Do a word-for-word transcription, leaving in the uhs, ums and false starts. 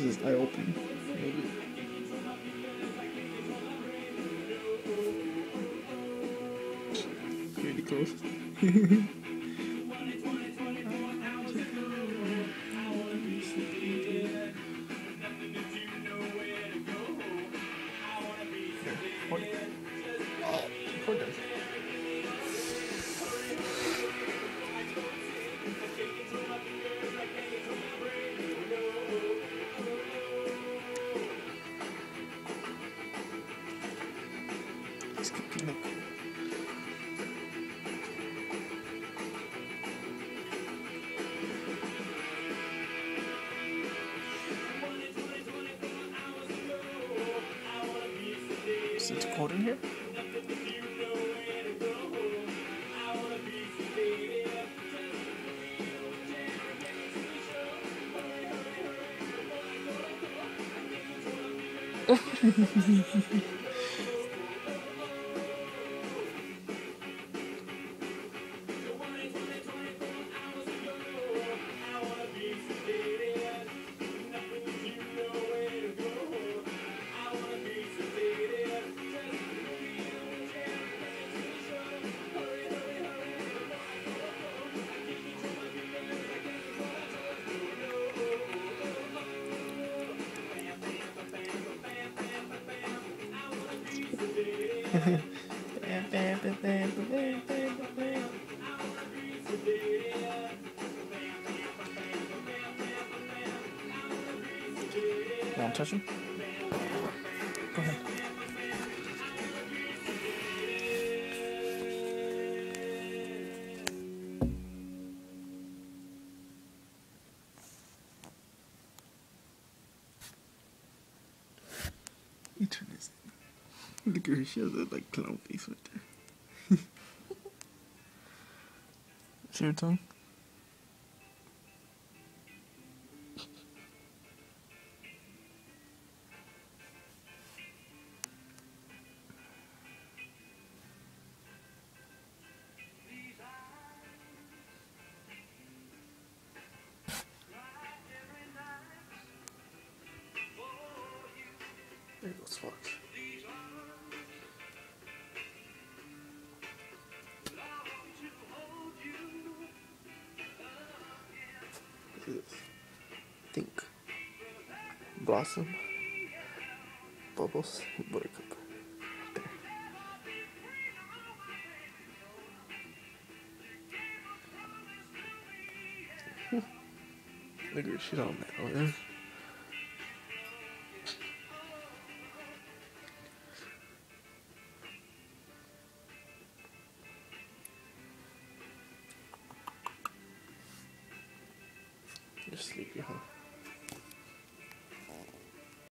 This is eye opening. Maybe. Really close. Hold it. Hold it. Let's keep looking. Is it cold in here? Want to touch him? Go ahead. You turn this. Look at her, she has a like clown face right there. See her tongue? There goes Fox. Look at this. Think. Blossom. Bubbles. Buttercup. There. Look at her. She's all mad over there. You're sleepy, huh?